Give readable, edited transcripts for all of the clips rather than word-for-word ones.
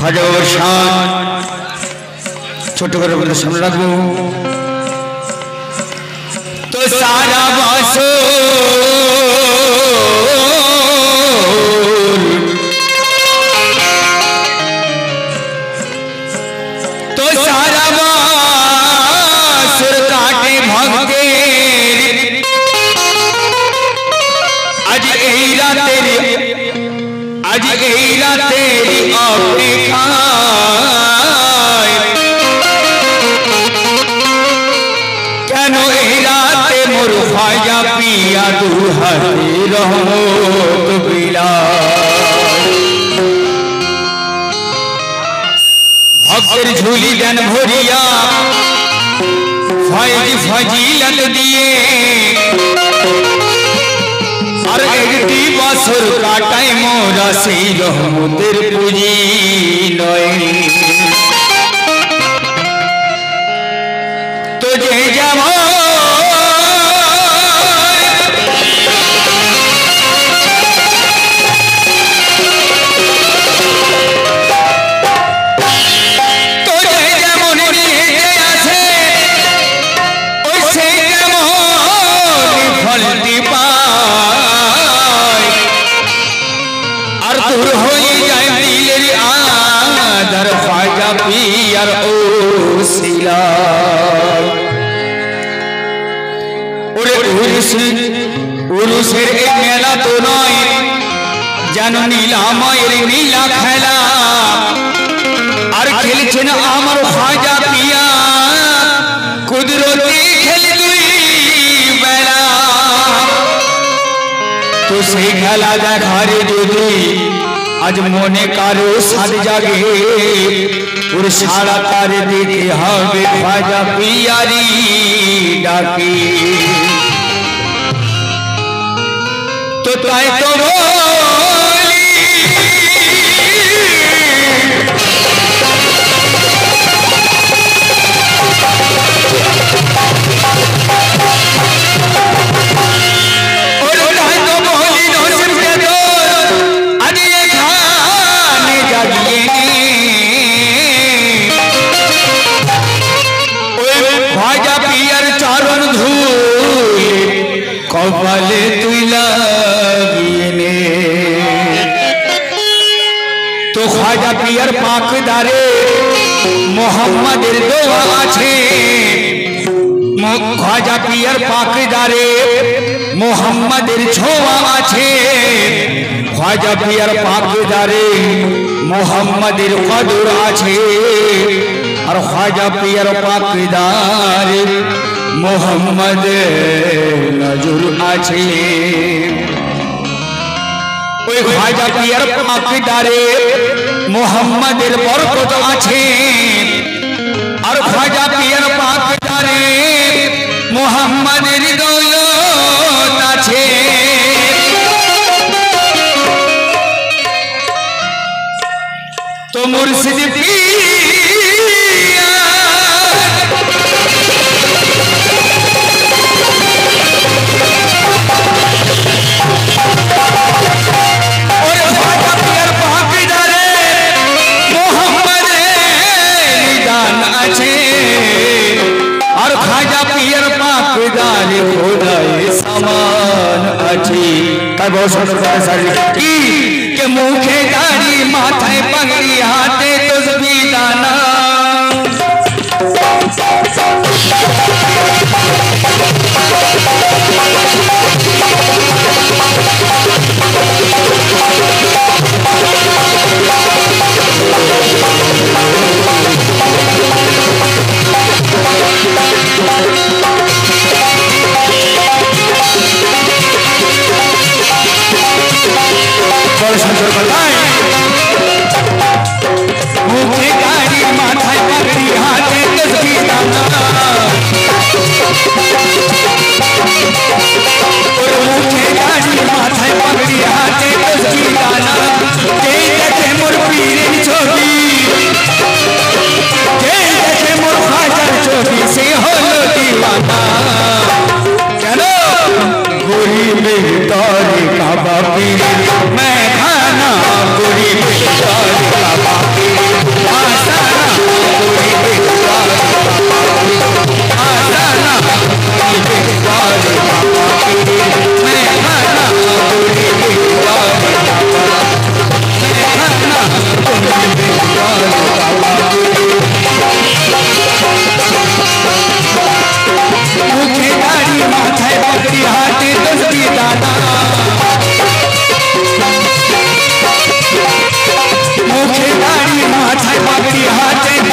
ख्वाजा बाबर शान छोटे করে বলে সামনে রাখবো तो सारा बासो तो सारा बासुर काटे भगते आज एरा तेरी अपेक्षा केनो एराते मोर ख्वाजा पिया दुहाते रहो तो बिला भक्तर झूली देन भरिया फैज फजीलत दिए और एकटी बसर काटाई मोरा से रहमतेर पूजी लय तो जे जाओ पियर ओसिला उरुसेर मेला तो नय जानो नीलामयेर नीला खेला और खेलছেন আমার ख्वाजा पिया कुदरती खेल दुई बेला तो সেই খেলা দেখার যদি आज मने कारो साथ जागे और सारा तारे देखे हवे ख्वाजा पियारी डाके तो ताई तो कपाले तुई लागिने तो ख्वाजा पियर पाकदारे मोहम्मदेर दोआ आछे ख्वाजा पियर पाकदारे मोहम्मदेर छोआ आछे ख्वाजा पियर पाकदारे मोहम्मदेर कदर आछे और ख्वाजा पियर पाकदारे मोहम्मद नजर आछे ओई ख्वाजा पियर पाकदारे मोहम्मदेर बरकत आछे और ख्वाजा पियर पाकदारे मोहम्मदेर दौलत आछे तो मुर्शिद बहुत सुंदर के मुखे दाढ़ी माथे पगड़ी हाथे तुझी दाना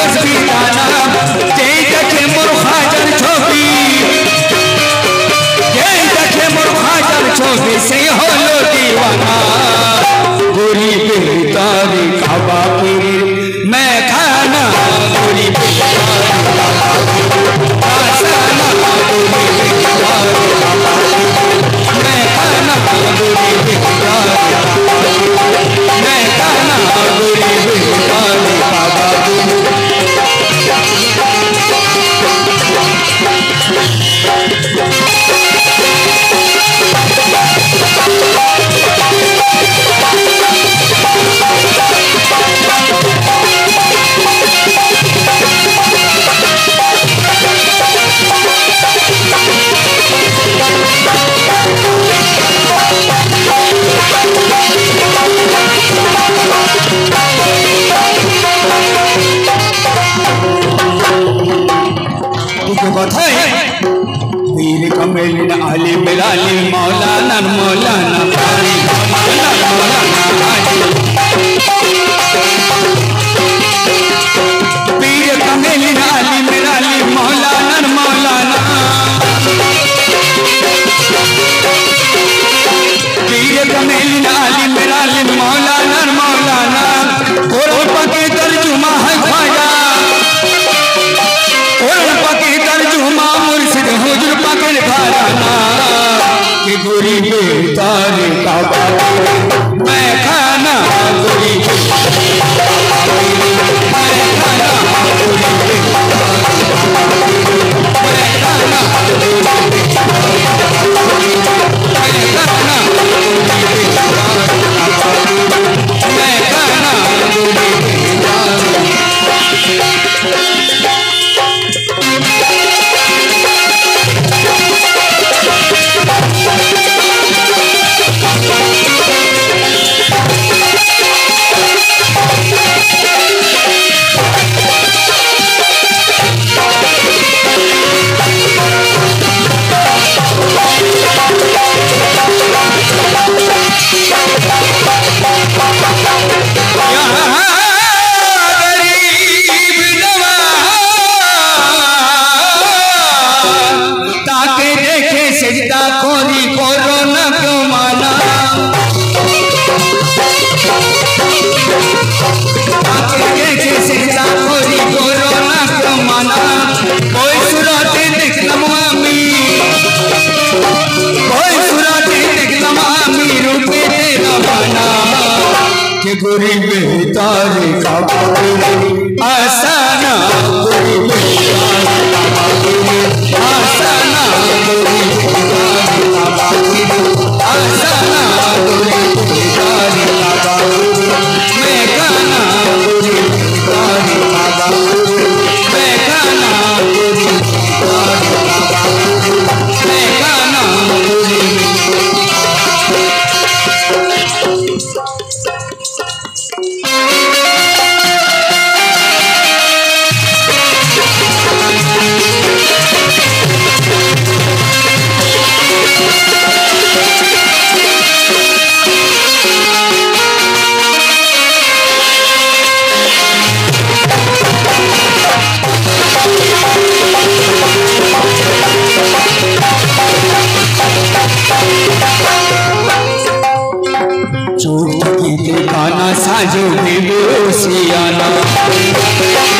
रस भी दाना जय देखे मुर्खा जन छोपी जय देखे मुर्खा जन छोपी से हो लो दीवाना गोरी बेतारी खाबा पीर मैं खाना गोरी बेतारी आसाना गोरी बेतारी मैं खाना गोरी बेतारी मैं खाना गोरी बेतारी बाबा वीर कमेल आली मिलाली मौलाना मौलाना वीर कमेल आली मिलाली मौलाना मौलाना वीर कमेल आली मिलाली मौलाना मौलाना कोरल पके तर्जुमा है ख्वाजा कोरल पके तर्जुमा मुर्शिद हुजूर पकड़ घराना कि गोरी बेतारी बाबा मैं खाना गोरी मैं खाना गोरी मैं खाना मैं खाना गोरी बेतारी का आसाना गोरी बेतारी आसाना गोरी बेतारी आसाना गोरी बेतारी मैं गाना गोरी बेतारी मैं गाना गोरी बेतारी मैं गाना गोरी साजो बेबोसियाना